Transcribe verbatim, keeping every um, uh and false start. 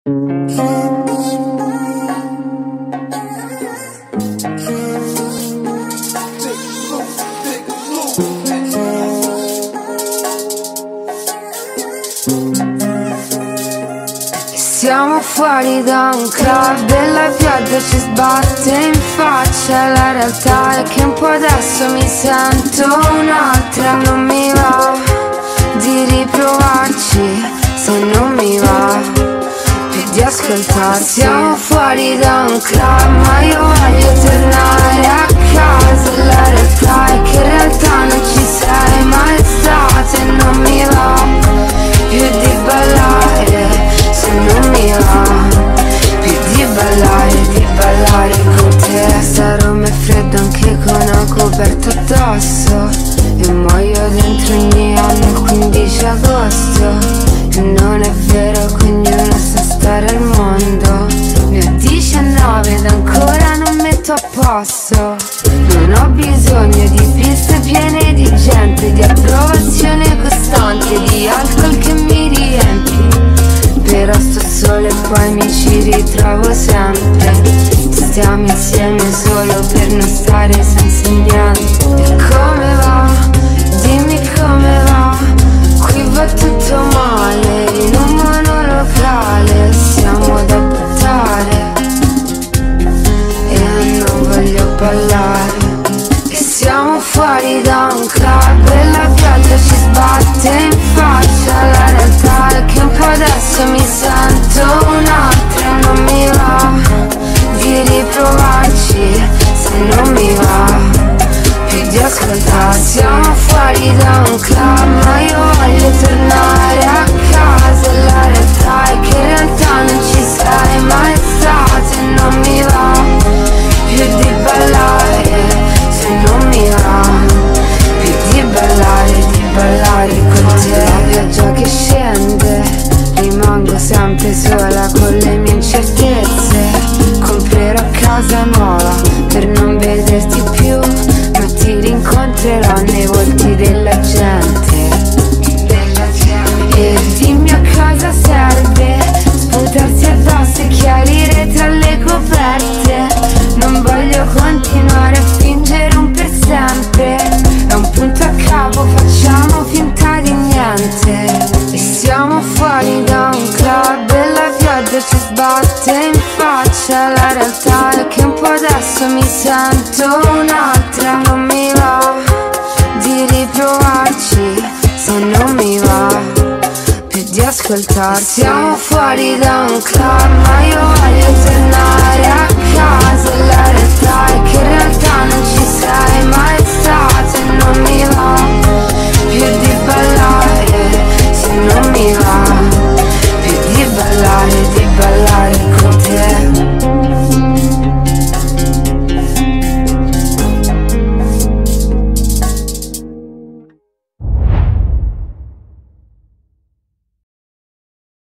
Siamo fuori da un club e la pioggia ci sbatte in faccia. La realtà è che un po' adesso mi sento un'altra. Non mi va di riprovarci, se non mi va più di ascoltarti. Siamo fuori da un club ma io voglio tornare a casa. La realtà è che in realtà non ci sei mai stata. E non mi va più di ballare, se non mi va più di ballare, di ballare con te. Sarò me freddo anche con una coperta addosso e muoio dentro ogni anno il quindici agosto. E non è vero che ognuno sa stare al mondo. Ne ho diciannove ed ancora non metto a posto. Non ho bisogno di piste piene di gente, di approvazione costante, di alcol che mi riempie. Però sto solo e poi mi ci ritrovo sempre. Stiamo insieme solo per non stare senza niente. E come va? Dimmi come va. Qui va tutto male, in un monolocale. Siamo da buttare e non voglio ballare. E siamo fuori da un club e la pioggia ci sbatte in faccia. La realtà è che un po' adesso mi sento un'altra. Non mi va di riprovarci, se non mi va più di ascoltarti. Siamo fuori da un club ma io voglio tornare a casa. La realtà è che in realtà non ci sei mai stata. E non mi va più di ballare, se non mi va più di ballare, di ballare con te. La pioggia che scende, rimango sempre sola con le mie incertezze. Comprerò casa nuova per non vederti più, ma ti rincontrerò nei volti della gente. E dimmi a cosa serve sputarsi addosso e chiarire tra le coperte. Non voglio continuare a fingere un per sempre. È un punto a capo, facciamo finta di niente. E siamo fuori da un club e la pioggia ci sbatte in faccia. La realtà è che un po' adesso mi sento un'altra. Non mi va di riprovarci, se non mi va più di ascoltarti. Siamo fuori da un club ma io voglio tornare a casa.